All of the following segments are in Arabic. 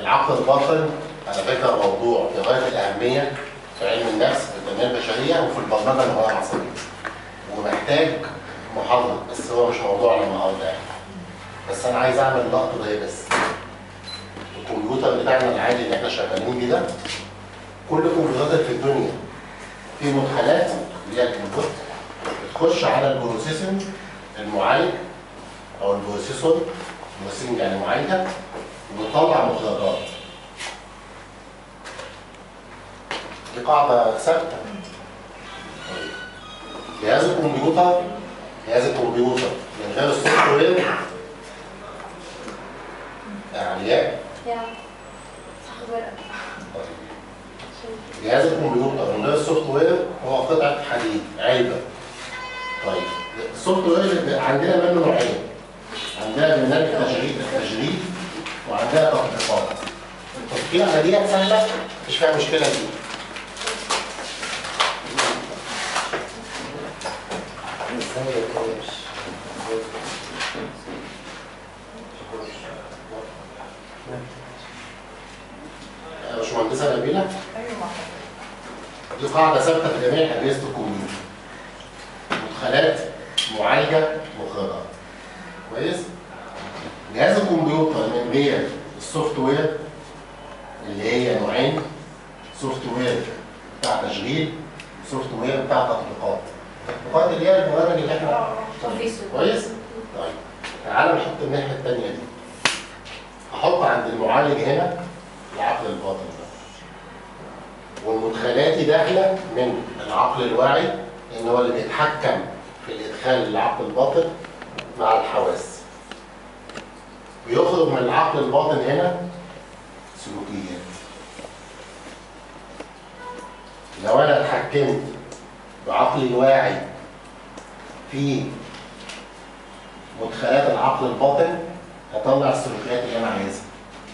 العقل الباطن على فكره موضوع في غايه الاهميه في علم النفس في التنميه البشريه وفي البرمجه اللغويه العصبيه. ومحتاج محاضره بس هو مش موضوعنا النهارده يعني. بس انا عايز اعمل لقطه ده بس. الكمبيوتر بتاعنا العادي اللي احنا شغالين بيه ده كل الكمبيوترات في الدنيا في مدخلات اللي هي الانبوت بتخش على البروسيسنج المعالج او البروسيسور بروسيسنج يعني معالجه وبتطلع مخرجات. دي قاعده ثابته. جهاز الكمبيوتر من غير السوفت وير يعني جهاز الكمبيوتر من غير السوفت وير هو قطعه حديد علبه. طيب السوفت وير عندنا منه نوعين. عندنا برنامج تشغيل وعندنا تطبيقات. التطبيق على دي سهله مش فيها مشكله دي. باشمهندسه نبيله؟ دي قاعده ثابته في جميع اجهزه الكمبيوتر. مدخلات معالجه مخرجات. كويس؟ جهاز الكمبيوتر من غير السوفت وير اللي هي نوعين، سوفت وير بتاع تشغيل سوفت وير بتاع تطبيقات. التطبيقات اللي هي البرامج اللي احنا كويس؟ طيب تعالى نحط الناحيه الثانيه دي. هحط عند المعالج هنا العقل الباطن ده. والمدخلات داخله من العقل الواعي لان هو اللي بيتحكم في الادخال للعقل الباطن مع الحواس. بيخرج من العقل الباطن هنا سلوكيات. لو انا اتحكمت بعقلي الواعي في مدخلات العقل الباطن هطلع السلوكيات اللي انا عايزها.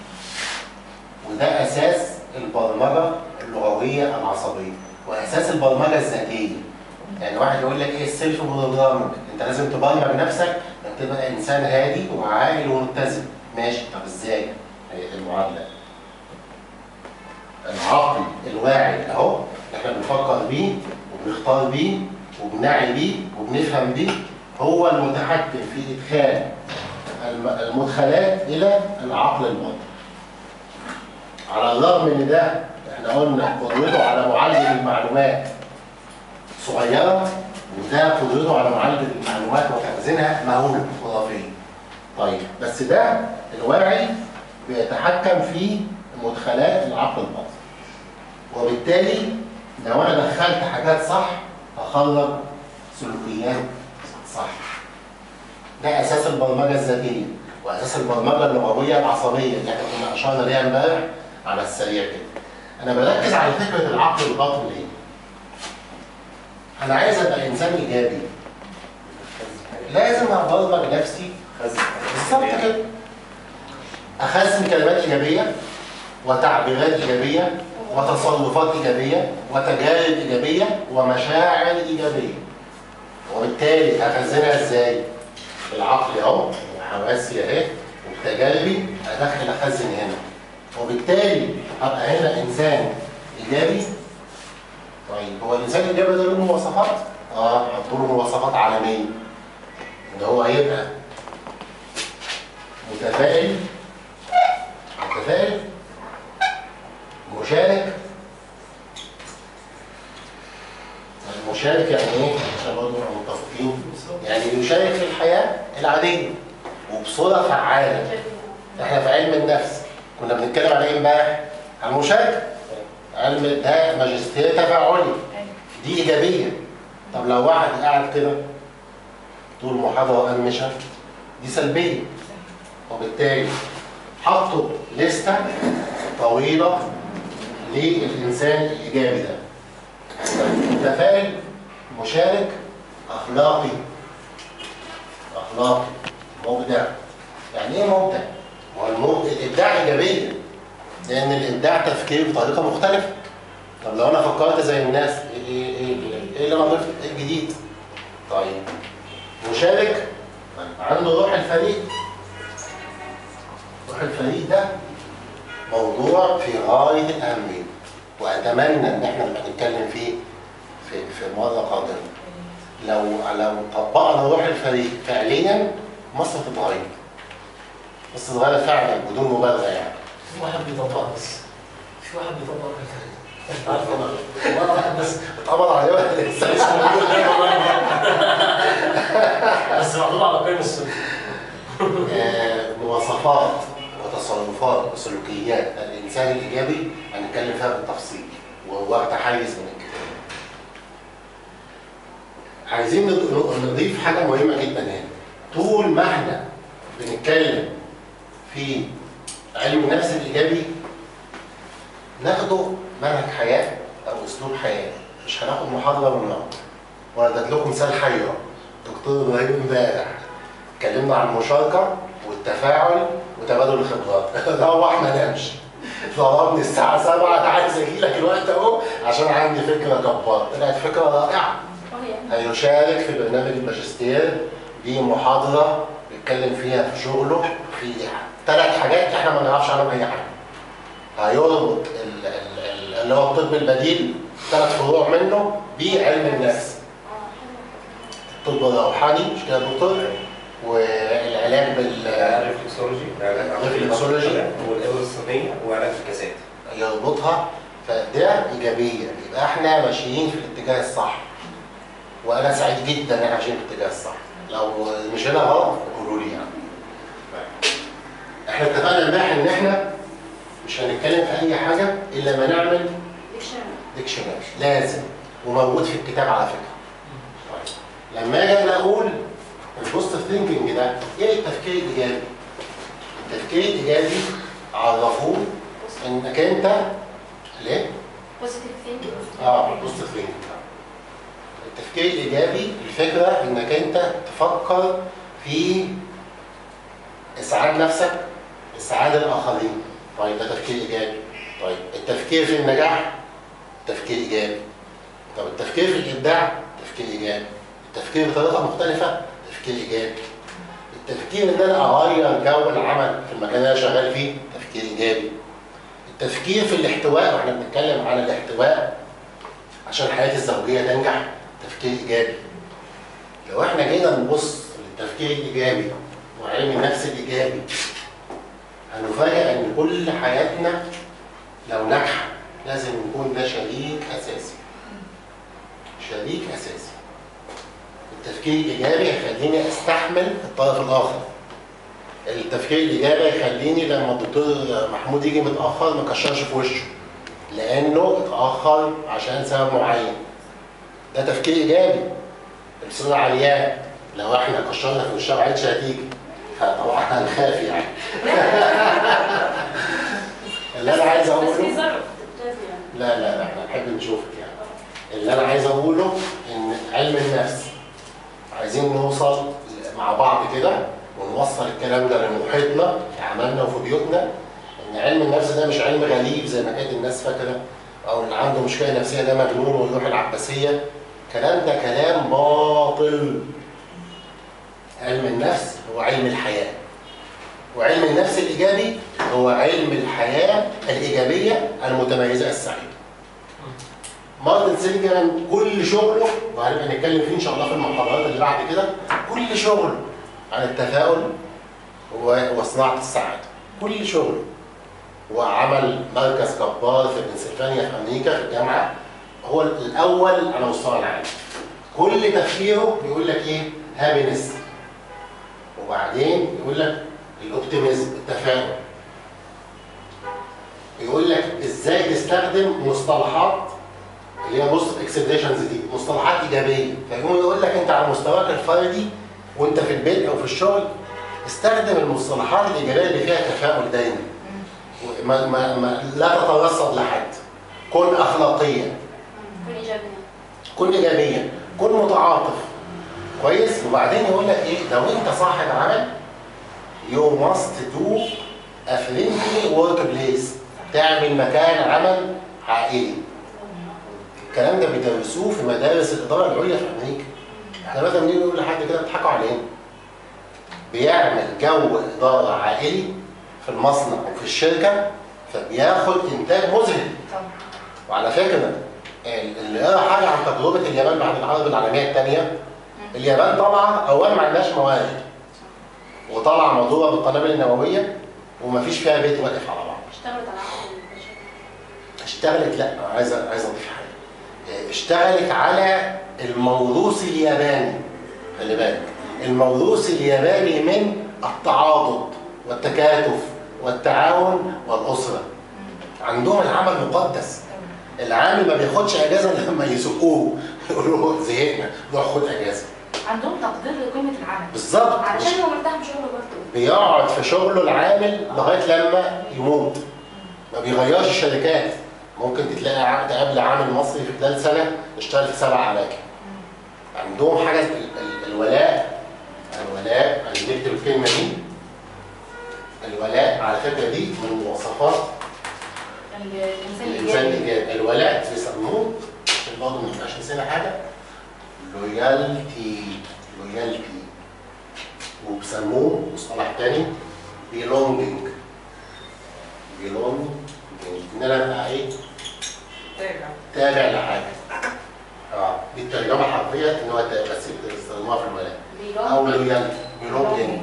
وده اساس البرمجه اللغويه العصبيه واساس البرمجه الذاتيه. يعني واحد يقول لك ايه السيلف بروجرامنج؟ انت لازم تبرمج نفسك انك تبقى انسان هادي وعاقل ومتزن. ماشي، طب ازاي؟ هي المعادله. العقل الواعي اهو اللي احنا بنفكر بيه وبنختار بيه وبنعي بيه وبنفهم بيه هو المتحكم في ادخال المدخلات الى العقل الباطن. على الرغم من ده احنا قلنا قدرته على معالجه المعلومات صغيره وده قدرته على معالجه المعلومات وتخزينها مهوله خرافيه. طيب بس ده الواعي بيتحكم في مدخلات العقل الباطن. وبالتالي لو انا دخلت حاجات صح هخرج سلوكيات صح. ده اساس البرمجه الذاتيه واساس البرمجه اللغويه العصبيه اللي احنا كنا اشرنا ليها امبارح على السريع كده. انا بركز على فكره العقل الباطن ليه؟ انا عايز ابقى انسان ايجابي. لازم ابرمج نفسي بالظبط كده. اخزن كلمات ايجابيه وتعبيرات ايجابيه وتصرفات ايجابيه وتجارب ايجابيه ومشاعر ايجابيه. وبالتالي اخزنها ازاي؟ بالعقل اهو وحواسي اهي وبتجاربي ادخل اخزن هنا. وبالتالي هبقى هنا انسان ايجابي. طيب هو الانسان الايجابي ده له مواصفات؟ حط له مواصفات عالميه. ان هو هيبقى متفائل مشارك. المشارك يعني ايه؟ عشان برضه نبقى متفقين. يعني يشارك في الحياه العاديه وبصوره فعاله. احنا في علم النفس كنا بنتكلم على ايه امبارح؟ عن المشاركه. علم ده ماجستير تفاعلي. دي ايجابيه. طب لو واحد قاعد كده طول المحاضره وقال دي سلبيه. وبالتالي حطوا لسته طويله للانسان الايجابي ده. متفائل مشارك اخلاقي مبدع. يعني ايه مبدع؟ الابداع ايجابيه لان الابداع تفكير بطريقه مختلفه. طب لو انا فكرت زي الناس ايه اللي انا ضفت؟ ايه الجديد؟ طيب مشارك عنده روح الفريق. روح الفريق ده موضوع في غاية الأهمية، وأتمنى إن إحنا نبقى نتكلم فيه في مرة قادمة. لو طبقنا روح الفريق فعليا مصر تتغير. مصر تتغير فعلا بدون مبالغة يعني. في واحد بيطبق بس. في واحد بيطبق الفريق. أنت عارف والله واحد بس اتقبض عليه ولا لسه؟ بس معلوم على قيم السنة. مواصفات وتصرفات وسلوكيات الإنسان الإيجابي هنتكلم فيها بالتفصيل وواخدة حيز من الكتاب. عايزين نضيف حاجة مهمة جدا هنا. طول ما احنا بنتكلم في علم النفس الإيجابي ناخده منهج حياة أو أسلوب حياة، مش هناخد محاضرة من النهارده. وأنا اديت لكم مثال حي. دكتور إبراهيم امبارح اتكلمنا عن المشاركة والتفاعل وتبادل الخبرات. روح ما نامش. ضربني الساعة 7 عايز أجي لك الوقت أهو عشان عندي فكرة جبارة، طلعت فكرة رائعة. هيشارك في برنامج الماجستير دي محاضرة بيتكلم فيها في شغله في 3 حاجات احنا ما نعرفش عنهم أي حاجة. هيربط اللي هو الطب البديل 3 فروع منه بعلم النفس. الطب الروحاني مش كده يا دكتور؟ والعلاج الريفلكسولوجي والإبرة الصينية وعلاج الكاسات. يربطها، فده إيجابية. يبقى احنا ماشيين في الاتجاه الصح. وأنا سعيد جدا إن احنا ماشيين في الاتجاه الصح. لو مشينا غلط قولوا لي يعني. احنا اتفقنا امبارح إن احنا مش هنتكلم في أي حاجة إلا ما نعمل ديكشنري. لازم، وموجود في الكتاب على فكرة. طيب لما أجي أنا أقول البوزيتيف ثينكينج ده إيه التفكير الإيجابي؟ التفكير الإيجابي عرفوه إنك أنت ليه؟ بوزيتيف ثينكينج. بوزيتيف ثينكينج. التفكير الإيجابي الفكرة إنك أنت تفكر في إسعاد نفسك، إسعاد الآخرين. طيب ده تفكير إيجابي. طيب التفكير في النجاح تفكير إيجابي. طب التفكير في الإبداع تفكير إيجابي. التفكير بطريقة مختلفة تفكير إيجابي. التفكير إن أنا أغير جو العمل في المكان اللي أنا شغال فيه تفكير إيجابي. التفكير في الاحتواء، وإحنا بنتكلم عن الاحتواء عشان حياتي الزوجية تنجح تفكير إيجابي. لو إحنا جينا نبص للتفكير الإيجابي وعلم النفس الإيجابي هنفاجأ إن كل حياتنا لو ناجحة لازم يكون ده شريك أساسي. شريك أساسي. التفكير الإيجابي هيخليني أستحمل الطرف الآخر. التفكير الإيجابي هيخليني لما الدكتور محمود يجي متأخر ما كشرش في وشه لأنه اتأخر عشان سبب معين. ده تفكير إيجابي. الأستاذة علياء لو احنا كشرنا في وشها ما عادش هتيجي طبعا هنخاف يعني. اللي أنا عايز أقوله لا احنا نحب نشوفك يعني. اللي أنا عايز أقوله إن علم النفس عايزين نوصل مع بعض كده ونوصل الكلام ده لمحيطنا في عملنا وفي بيوتنا، ان علم النفس ده مش علم غريب زي ما كانت الناس فاكره، او اللي عنده مشكله نفسيه ده مجنون ويروح العباسيه. الكلام ده كلام باطل. علم النفس هو علم الحياه، وعلم النفس الايجابي هو علم الحياه الايجابيه المتميزه السعيده. مارتن سيليجرام كل شغله، وهنبقى نتكلم فيه ان شاء الله في المحاضرات اللي بعد كده، كل شغله عن التفاؤل وصناعه السعاده. كل شغله. وعمل مركز جبار في بنسلفانيا في امريكا في الجامعه، هو الاول على مستوى العالم. كل تفكيره بيقول لك ايه؟ هابينس. وبعدين يقول لك الاوبتيميزم، التفاؤل. يقول لك ازاي تستخدم مصطلحات اللي هي بوست اكسبريشنز دي، مصطلحات ايجابيه. فيقوم يقول لك انت على مستواك الفردي وانت في البيت او في الشغل استخدم المصطلحات الايجابيه اللي فيها تفاؤل دايما. لا تترصد لحد. كن اخلاقيا. كن ايجابيا. كن متعاطف. كويس؟ وبعدين يقول لك ايه؟ لو انت صاحب عمل you must do a friendly workplace. تعمل مكان عمل عائلي. الكلام ده بيدرسوه في مدارس الاداره العليا في امريكا. احنا مثلا بنيجي نقول لحد كده بتضحكوا علينا. بيعمل جو اداره عائلي في المصنع وفي الشركه فبياخد انتاج مذهل. وعلى فكره اللي قرا حاجه عن تجربه اليابان بعد الحرب العالميه الثانيه، اليابان طالعه اولا ما عندهاش موارد، وطالعه مضروبه بالقنابل النوويه ومفيش فيها بيت واقف على بعض. اشتغلت على عقل البشر. اشتغلت، لا عايز اضيف حاجه. اشتغلت على الموروث الياباني. خلي بالك، الموروث الياباني من التعاضد والتكاتف والتعاون والاسره. عندهم العمل مقدس. العامل ما بياخدش اجازه لما يسقوه يقولوا له زهقنا روح خد اجازه. عندهم تقدير لقيمه العمل بالظبط، علشان هو مرتاح في شغله برضه. بيقعد في شغله العامل لغايه لما يموت. ما بيغيرش الشركات. ممكن تلاقي عقد قبل عامل مصري في خلال سنه اشتغل في 7 اماكن. عندهم حاجه الولاء. انا بنكتب الكلمه دي. الولاء على فكره دي من مواصفات الانسان الايجابي. الولاء بيسموه عشان برضه ما تبقاش نسينا حاجه لويالتي. وبيسموه مصطلح تاني belonging. ان انا ابقى ايه؟ تابع لحاجه. دي الترجمه الحرفيه ان هو تابع، بس بيستخدموها في الولاء او لويالتي belonging.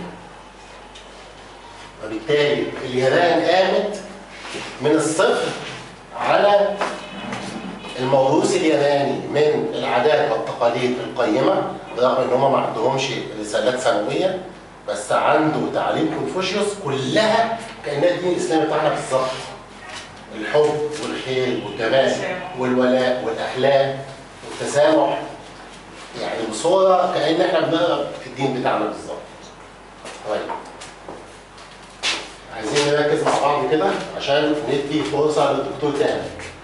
وبالتالي اليابان قامت من الصفر على الموروث الياباني من العادات والتقاليد القيمه، برغم ان هم ما عندهمش رسالات سنويه، بس عنده تعاليم كونفوشيوس كلها كانها الدين الاسلامي بتاعنا بالظبط. الحب والخير والجمال والولاء والاخلاق والتسامح، يعني بصوره كان احنا بنقرا في الدين بتاعنا بالظبط. طيب عايزين نركز مع بعض كده عشان ندي فرصه للدكتور تاني.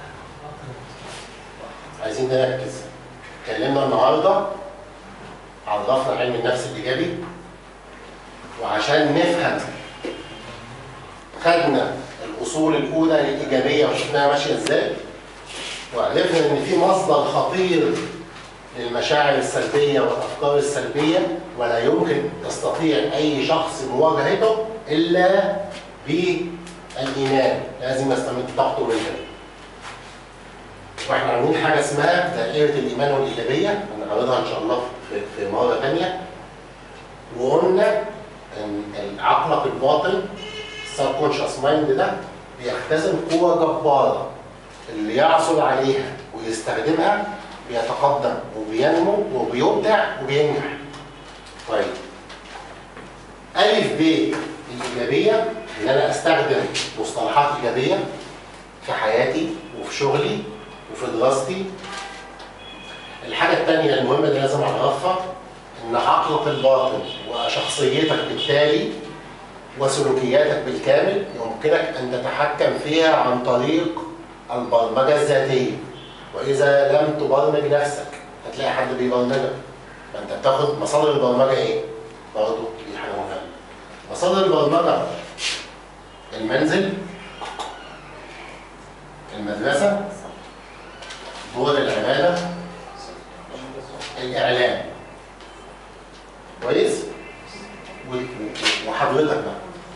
عايزين نركز. اتكلمنا النهارده، عرفنا علم النفس الايجابي، وعشان نفهم خدنا الاصول الاولى للايجابيه وشفناها ماشيه ازاي، وعرفنا ان في مصدر خطير للمشاعر السلبيه والافكار السلبيه، ولا يمكن يستطيع اي شخص مواجهته الا بالايمان. لازم يستمد طاقته بالله. واحنا عاملين حاجه اسمها دائره الايمان والايجابيه، هنعرضها ان شاء الله في مره ثانيه. وقلنا ان عقلك الباطن السبكونشس مايند ده بيختزن قوه جباره، اللي يعثر عليها ويستخدمها بيتقدم وبينمو وبيبدع وبينجح. طيب الف ب الايجابيه ان انا استخدم مصطلحات ايجابيه في حياتي وفي شغلي وفي دراستي. الحاجه الثانيه المهمه اللي لازم اعرفها ان عقلك الباطن وشخصيتك بالتالي وسلوكياتك بالكامل يمكنك ان تتحكم فيها عن طريق البرمجه الذاتيه. واذا لم تبرمج نفسك هتلاقي حد بيبرمجك. فانت بتاخد مصادر البرمجه ايه؟ برضه دي حاجه مهمه. مصادر البرمجه المنزل، المدرسه، دور العباده، الاعلام. كويس؟ وحضرتك بقى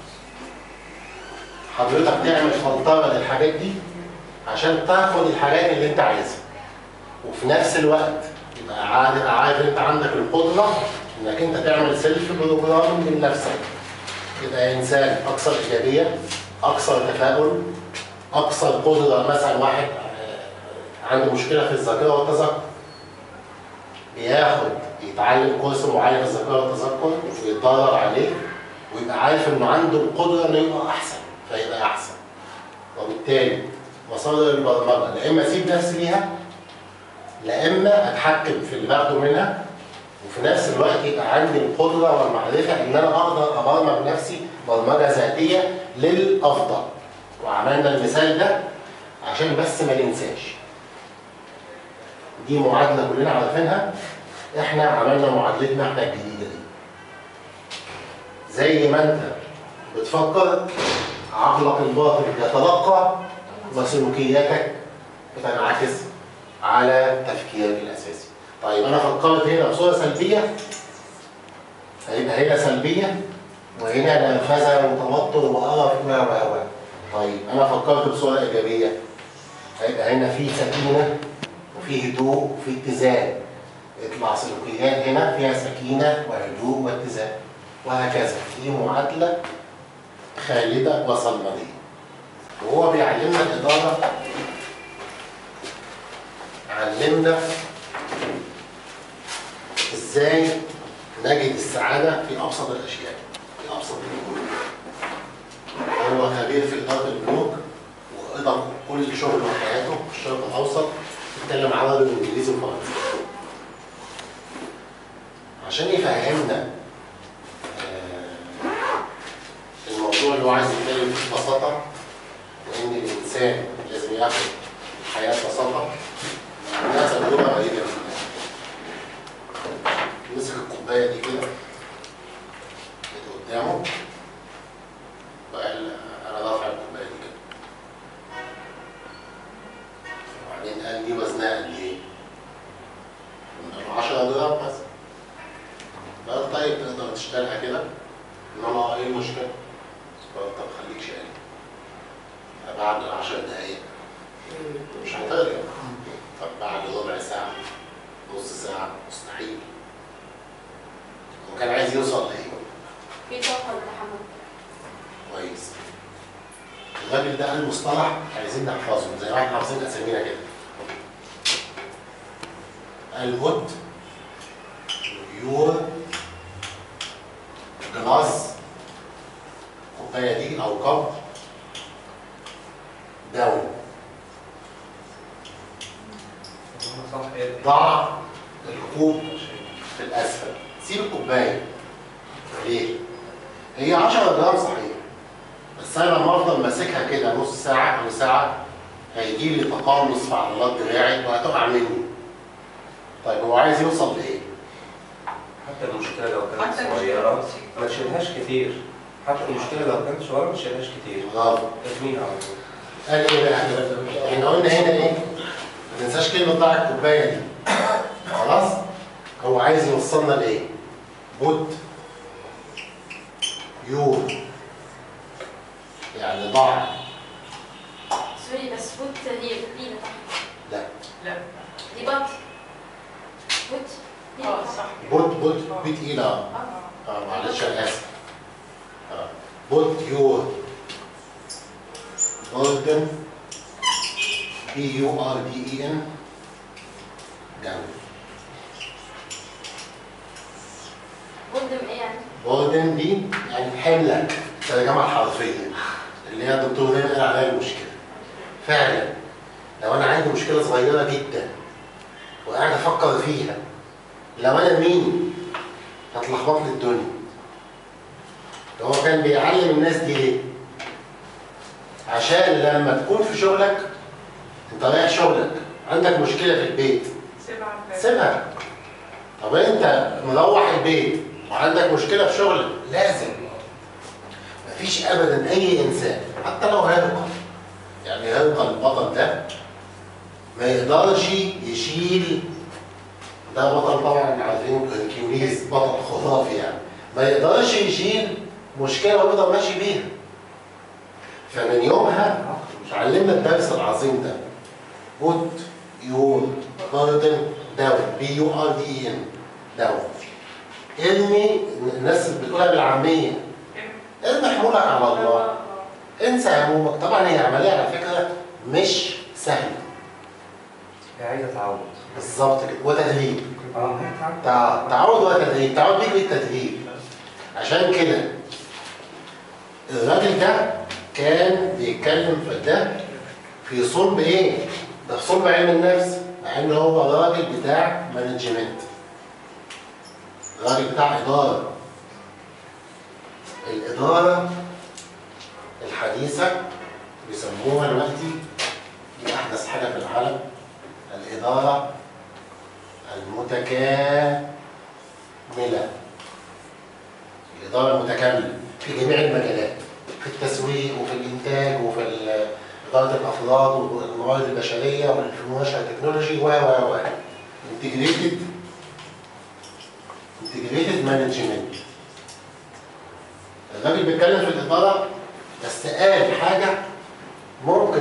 حضرتك تعمل فلتره للحاجات دي عشان تاخد الحاجات اللي انت عايزها، وفي نفس الوقت يبقى عارف انت عندك القدره انك انت تعمل سيلف بروجرامنج لنفسك. يبقى انسان اكثر ايجابيه، اكثر تفاؤل، اكثر قدره. مثلا واحد عنده مشكله في الذاكره والتذكر، بياخد يتعلم كورس معين في الذاكره والتذكر ويتدرب عليه، ويبقى عارف انه عنده القدره انه يبقى احسن فيبقى احسن. وبالتالي مصادر البرمجه لا اما اسيب نفسي ليها، لا اما اتحكم في اللي باخده منها، وفي نفس الوقت يبقى عندي القدره والمعرفه ان انا اقدر ابرمج نفسي برمجه ذاتيه للافضل. وعملنا المثال ده عشان بس ما ننساش. دي معادله كلنا عارفينها، احنا عملنا معادلتنا احنا الجديده دي. زي ما انت بتفكر عقلك الباطن يتلقى وسلوكياتك بتنعكس على تفكيرك الاساسي. طيب انا فكرت هنا بصوره سلبيه، هيبقى هنا سلبيه، وهنا نرفزه وتوتر وقرف و طيب انا فكرت بصوره ايجابيه، هيبقى هنا في سكينه وفي هدوء وفي اتزان. يطلع سلوكيات هنا فيها سكينه وهدوء واتزان، وهكذا. دي معادله خالده وصلنا ليه. وهو بيعلمنا الاداره، علمنا ازاي نجد السعاده في ابسط الاشياء، في ابسط الامور. هو خبير في اداره البنوك، وقضى كل شغله وحياته في الشرق الاوسط، بيتكلم عربي وانجليزي وفرنسي. عشان يفهمنا الموضوع اللي هو عايز يتكلم فيه ببساطه، وان الانسان لازم ياخد حياه ببساطه. الناس تجربه غريبه جدا. مسك الكوبايه دي كده اللي قدامه وقال انا رافع الكوبايه دي كده، وبعدين قال لي وزنها قد ايه؟ قلنا له 10 جرام مثلا. قال طيب تقدر تشتغلها كده؟ قلنا له ايه المشكله؟ قال طب خليك شقي بعد 10 دقايق مش هتقدر. طب بعد ربع ساعه، نص ساعه، مستحيل. وكان عايز يوصل لايه؟ في طاقة للتحمل. كويس. الراجل ده قال مصطلح عايزين نحفظه زي ما احنا حافظين اسامينا كده. قال good your جلاس، الكوبايه دي او كب داون. ضع الكوب في الاسفل، سيب الكوبايه. ليه؟ هي 10 جرام صحيح، بس انا لما افضل ماسكها كده نص ساعه او ساعه هيجي لي تقمص في عضلات دراعي وهتقع مني. طيب هو عايز يوصل لايه؟ حتى المشكله لو كانت صغيره ما تشيلهاش كتير. حتى المشكله لو كانت صغيره ما تشيلهاش كتير. برافو. ارميها على طول. قال ايه بقى؟ احنا قلنا هنا ايه؟ ما تنساش كلمه ضع الكوبايه دي. خلاص؟ هو عايز يوصلنا لايه؟ بود يور، يعني ضع. سوري بس فوت هي تقيلة صح؟ لا لا. دي بط. فوت. صح. بود بي تقيله. معلش انا اسف. بود يور بوردن BURDEN داون. بوردم ايه يعني؟ بوردن دي يعني حملة، الترجمة الحرفية اللي هي الدكتور دايما قال عليها المشكلة. فعلا لو أنا عندي مشكلة صغيرة جدا وقاعد أفكر فيها، لو أنا مين هتلخبط لي الدنيا. هو كان بيعلم الناس دي ليه؟ عشان لما تكون في شغلك، أنت رايح شغلك عندك مشكلة في البيت، سيبها. طب أنت مروح البيت وعندك مشكلة في شغلك، لازم. مفيش أبدا أي إنسان حتى لو هرقل، يعني هرقل البطل ده ما يقدرش يشيل، ده بطل طبعا عارفين هركيوليس، بطل خرافي يعني، ما يقدرش يشيل مشكلة ويفضل ماشي بيها. فمن يومها علمنا الدرس العظيم ده. put your burden down BURDEN down. ارمي، الناس بتقولها بالعامية، ارمي حمولك على الله، انسى همومك. طبعا هي عملية على فكرة مش سهلة. هي عايزه تعود. بالظبط كده، وتدريب. هي تعود وتدريب، تعود بيك بالتدريب. عشان كده الراجل ده كان بيتكلم في ده في صلب ايه؟ ده في صلب علم النفس، مع ان هو راجل بتاع مانجمنت، راجل بتاع إدارة. الإدارة الحديثة بيسموها دلوقتي، دي أحدث حاجة في العالم، الإدارة المتكاملة. الإدارة المتكاملة في جميع المجالات، في التسويق وفي الإنتاج وفي إدارة الأفراد والموارد البشرية وفي المنشأة التكنولوجي و integrated management. الراجل بيتكلم في الإدارة بس قال حاجة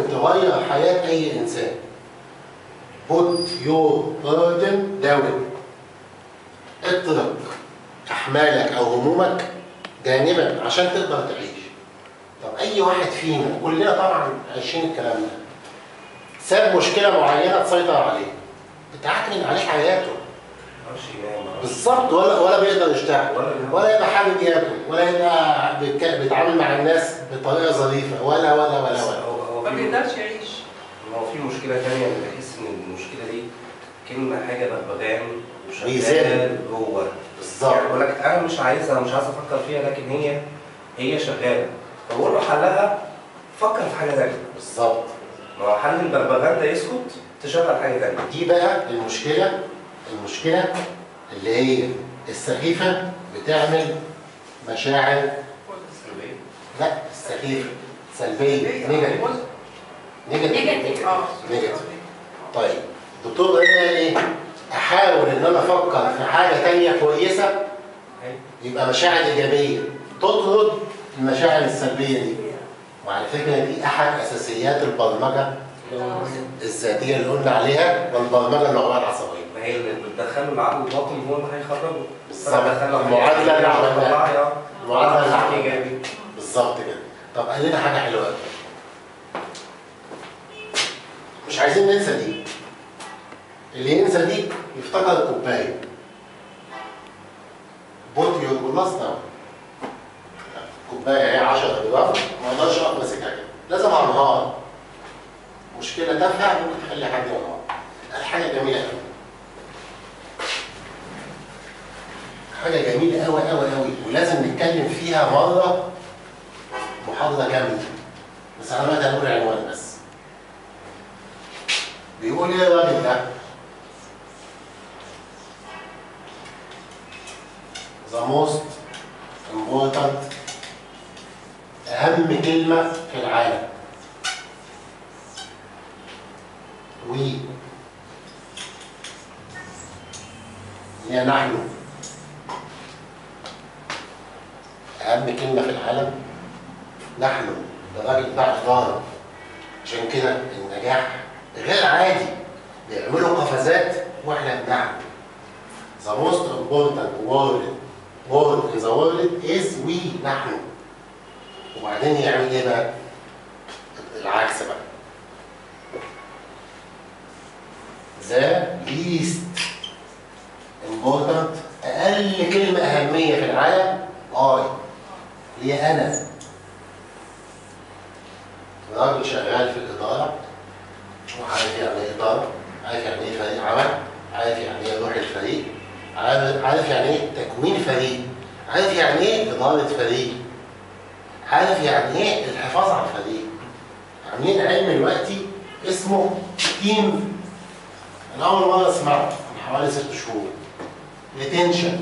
ممكن تغير حياة أي إنسان. put your burden down. اترك أحمالك أو همومك جانبا عشان تقدر تعيش. طب أي واحد فينا، كلنا طبعا عايشين الكلام ده، ساب مشكلة معينة تسيطر عليه، بتعكنن عليه حياته. بالظبط، ولا بيقدر يشتغل، ولا يبقى حابب ياكل، ولا يبقى بيتعامل مع الناس بطريقة ظريفة، ولا ما بيقدرش يعيش. هو في مشكلة تانية، أنا بحس إن المشكلة دي كلمة حاجة بغبغان ميزان جوه. بالظبط. يعني بقول لك أنا مش عايز أفكر فيها، لكن هي شغالة. فبقول له حلها فكر في حاجة تانية. بالظبط. ما هو حل البغبغان ده يسكت تشغل حاجة تانية. دي بقى المشكلة اللي هي السخيفة بتعمل مشاعر سلبية. لا السخيفة سلبية، نيجاتيف. طيب الدكتور قال ايه؟ احاول ان انا افكر في حاجة تانية كويسة يبقى مشاعر ايجابية تطرد المشاعر السلبية دي. وعلى فكرة دي احد اساسيات البرمجة الذاتية اللي قلنا عليها، والبرمجة اللغوية العصبية. ما هي اللي بتدخله العقل الباطن هو اللي هيخرجه. بالظبط. المعادلة اللي عملناها. المعادلة اللي عملناها. ايجابي. بالظبط كده. طب قال لنا حاجة حلوة قوي. مش عايزين ننسى دي. اللي ينسى دي يفتكر الكوباية. بوت يور جلاس داون. كوباية هي 10 جرام، ما اقدرش اقف ماسكها كده، لازم انهار. مشكلة تافهة ممكن تخلي حد ينهار. قال حاجة جميلة قوي. حاجة جميلة قوي قوي قوي، ولازم نتكلم فيها مرة محاضرة كاملة. بس أنا بقى هقول عنوان بس. بيقول إيه الراجل ده؟ The most important، أهم كلمة في العالم. هي نحن. أهم كلمة في العالم نحن. ده راجل بتاع إدارة، عشان كده النجاح غير عادي، بيعملوا قفزات واحنا بنعمل. The most important word in the world is we، نحن. وبعدين يعمل ايه بقى؟ العكس بقى. The least important، أقل كلمة أهمية في العالم هي أنا. راجل شغال في الإدارة وعارف يعني إيه إدارة، عارف يعني إيه فريق عمل، عارف يعني إيه روح الفريق، عارف يعني إيه تكوين فريق، عارف يعني إيه إدارة فريق، عارف يعني إيه الحفاظ على الفريق. عاملين علم دلوقتي اسمه تيم، أنا أول مرة أسمعه من حوالي 6 شهور. ريتنشن.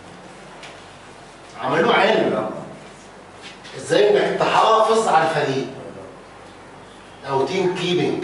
عملوه علم ازاي انك تحافظ على الفريق، او تيم كيبنج،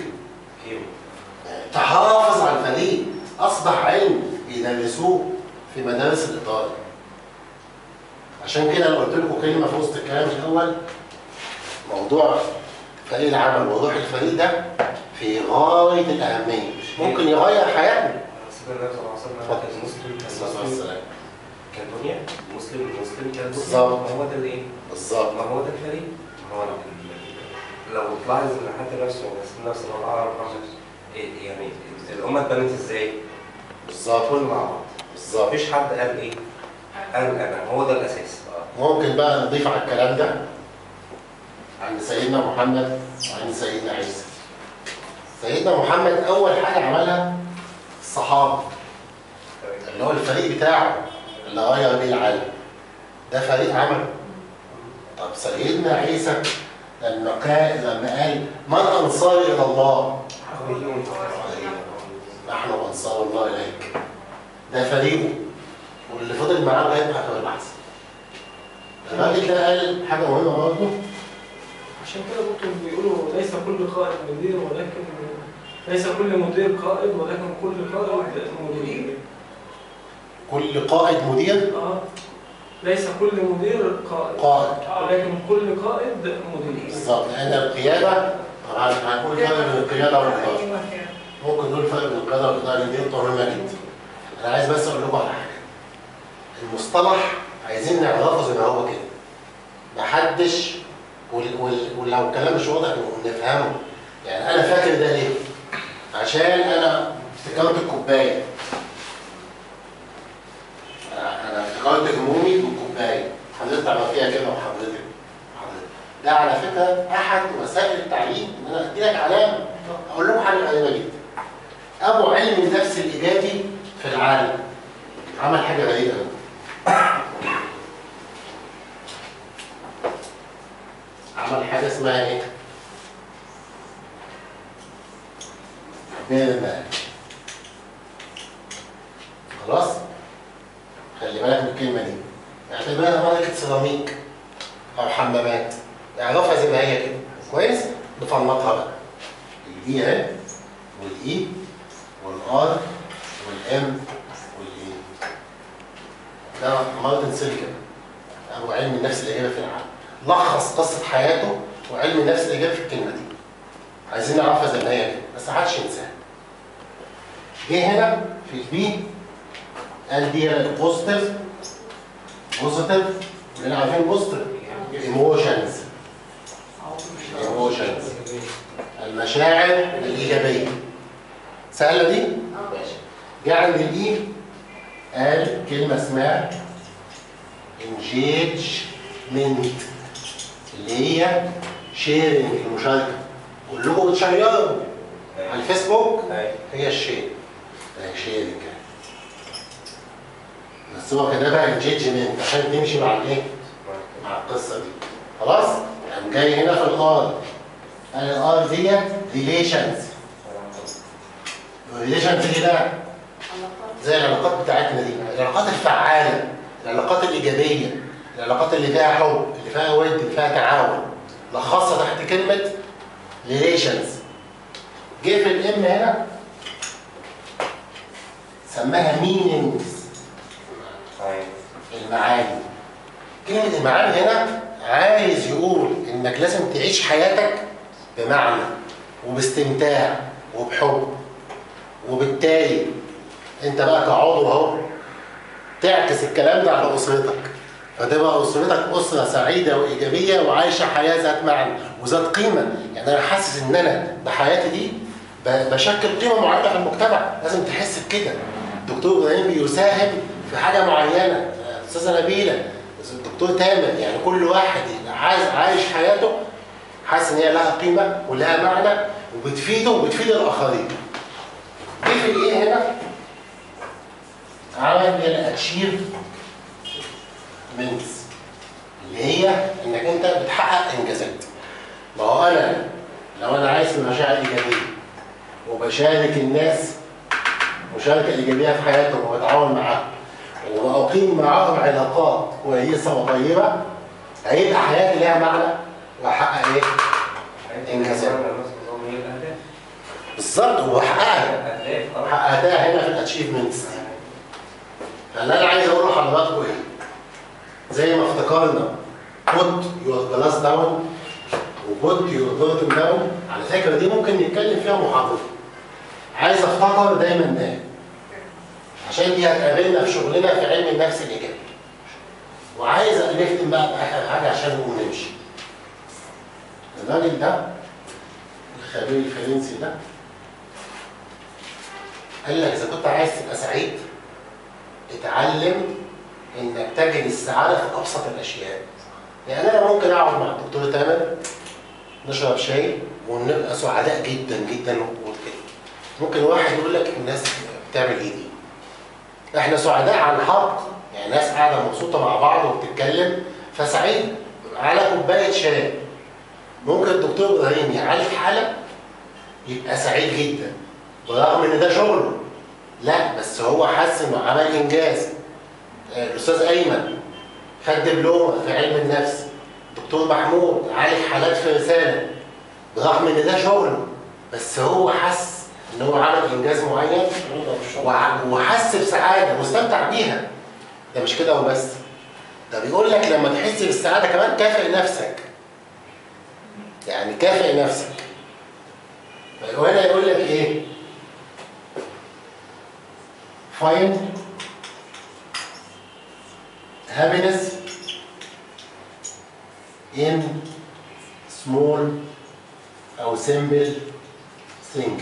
تحافظ على الفريق. اصبح علم بيدرسوه في مدارس الاداره. عشان كده انا قلت لكم كلمه في وسط الكلام الاول، موضوع فريق العمل وروح الفريق ده في غايه الاهميه، ممكن يغير حياتنا. سيدنا النبي صلى الله عليه وسلم كان مسلم كان دنيا، مسلم كان بالظبط. ما هو ده الايه؟ بالظبط. ما هو ده الفريق. ما هو لو تلاحظ ان حتى نفسه النبي صلى الله عليه وسلم يعني الامه اتبنت ازاي؟ بالظبط. كل مع بعض. بالظبط. مفيش حد قال ايه؟ قال انا، هو ده الاساس. ممكن بقى نضيف على الكلام ده عند سيدنا محمد وعند سيدنا عيسى. سيدنا محمد اول حاجه عملها الصحابه، اللي هو الفريق بتاعه اللي غير بيه العالم، ده فريق عمل. طب سيدنا عيسى لما قال من انصار الى الله؟ نحن انصار الله اليك. ده فريقه، واللي فضل معاه لغايه ما اخر البحث. الراجل ده قال حاجه مهمه برضه. عشان كده ممكن بيقولوا ليس كل قائد مدير، ولكن ليس كل مدير قائد، ولكن كل قائد مدير. كل قائد مدير؟ ليس كل مدير قائد، ولكن كل قائد مدير. بالظبط، لأن القيادة طبعا هنقول فرق بين القياده والاداره. ممكن نقول فرق بين القياده والاداره دي نقطه مهمه جدا. انا عايز بس اقول لكم على حاجه. المصطلح عايزين نعرفه زي ما هو كده. محدش ولو الكلام مش واضح نفهمه. يعني انا فاكر ده ليه؟ عشان انا افتكرت الكوبايه. انا افتكرت همومي بالكوبايه. حضرتك عملتيها كده وحضرتك ده على فكره احد وسائل التعليم ان انا ادي لك علامه. اقول لكم حاجه غريبه جدا. ابو علم النفس الايجابي في العالم عمل حاجه غريبه قوي. عمل حاجه اسمها ايه؟ بيرمان. خلاص؟ خلي بالك من الكلمه دي. اعتبرها ملكه سيراميك او حمامات. اعرفها زي ما هي كده. كويس؟ نفنطها بقى. الدي اهي والاي والار والام والاي. ده مارتن سيليكن ابو علم النفس الايجابي في العالم. لخص قصه حياته وعلم النفس الايجابي في الكلمه دي. عايزين نعرفها زي ما هي كده بس محدش ينساها. جه هنا في البي قال دي بوزيتيف كلنا عارفين بوزيتيف ايموشنز المشاعر الايجابيه. سهله دي؟ ماشي. جه عند الاي قال كلمه اسمها انجيجمنت اللي هي شيرنج المشاركه. كلكم بتشيروا على الفيسبوك هي الشير شيرنج. بس هو كده بقى انجيجمنت عشان تمشي مع الايه؟ مع القصه دي. خلاص؟ قام جاي هنا في الار قال الار ديت ريليشنز. الريليشنز دي بقى زي العلاقات بتاعتنا دي، العلاقات الفعاله، العلاقات الايجابيه، العلاقات اللي فيها حب، اللي فيها ود، اللي فيها تعاون. لخصها تحت كلمه ريليشنز. جه في الام هنا سماها مينينجز المعاني. كلمه المعاني هنا عايز يقول انك لازم تعيش حياتك بمعنى وباستمتاع وبحب، وبالتالي انت بقى كعضو اهو تعكس الكلام ده على اسرتك، فتبقى اسرتك اسره سعيده وايجابيه وعايشه حياه ذات معنى وذات قيمه. يعني انا حاسس ان انا بحياتي دي بشكل قيمه معينه في المجتمع، لازم تحس بكده. الدكتور ابراهيم بيساهم في حاجه معينه، استاذه نبيله، الدكتور تامر، يعني كل واحد عايش حياته حاسس ان هي لها قيمه ولها معنى وبتفيده وبتفيد الاخرين. ايه في الايه هنا؟ عمل الاتشيفمنتس اللي هي انك انت بتحقق انجازات. ما هو انا لو انا عايز مشاعر ايجابيه وبشارك الناس مشاركه ايجابيه في حياتهم وبتعاون معاهم واقيم معاهم علاقات كويسه وطيبه، هيبقى حياتي لها معنى واحقق ايه؟ انجازات. بالظبط وبحققها. حققتها هنا في الاتشيفمنتس دي. فاللي انا عايز اقوله لحضراتكم ايه؟ زي ما افتكرنا put your glass down وput your burden down، على فكره دي ممكن نتكلم فيها محاضره. عايز افتكر دايما ده عشان دي هتقابلنا في شغلنا في علم النفس الايجابي. وعايز نختم بقى باخر حاجه عشان نقوم نمشي. الراجل ده الخبير الفرنسي ده قال لك اذا كنت عايز تبقى سعيد اتعلم انك تجد السعاده في ابسط الاشياء. يعني انا ممكن اقعد مع الدكتور تامر نشرب شاي ونبقى سعداء جدا جدا وكده. ممكن واحد يقول لك الناس بتعمل ايه دي؟ احنا سعداء عن حق، يعني ناس قاعده مبسوطه مع بعض وبتتكلم فسعيد على كوبايه شاي. ممكن الدكتور ابراهيم يعالج حاله يبقى سعيد جدا برغم ان ده شغله. لا بس هو حس انه عمل انجاز. الاستاذ ايمن خد دبلومه في علم النفس. دكتور محمود عالج حالات في رساله برغم ان ده شغله، بس هو حس ان هو عمل انجاز معين وحس بسعاده واستمتع بيها. ده مش كده وبس، ده بيقول لك لما تحس بالسعاده كمان كافئ نفسك. يعني كافئ نفسك. وهنا يقول لك ايه؟ find happiness in small أو simple things.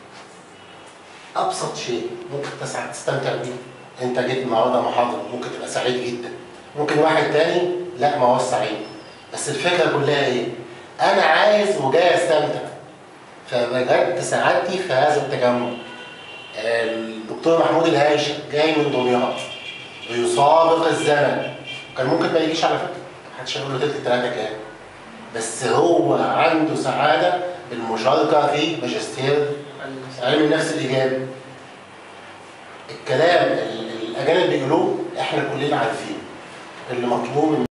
أبسط شيء ممكن تستمتع بيه. أنت جيت النهارده محاضرة ممكن تبقى سعيد جدا. ممكن واحد تاني لا ما هوش سعيد. بس الفكرة كلها إيه؟ أنا عايز وجاي أستمتع. فوجدت سعادتي في هذا التجمع. الدكتور محمود الهاشم جاي من دمياط بيسابق الزمن. كان ممكن ما يجيش على فكرة. محدش هيقول له تلت 3 كام. بس هو عنده سعادة بالمشاركة في ماجستير علم النفس الإيجابي. الكلام الأجانب بيقولوه إحنا كلنا عارفين. اللي مطلوب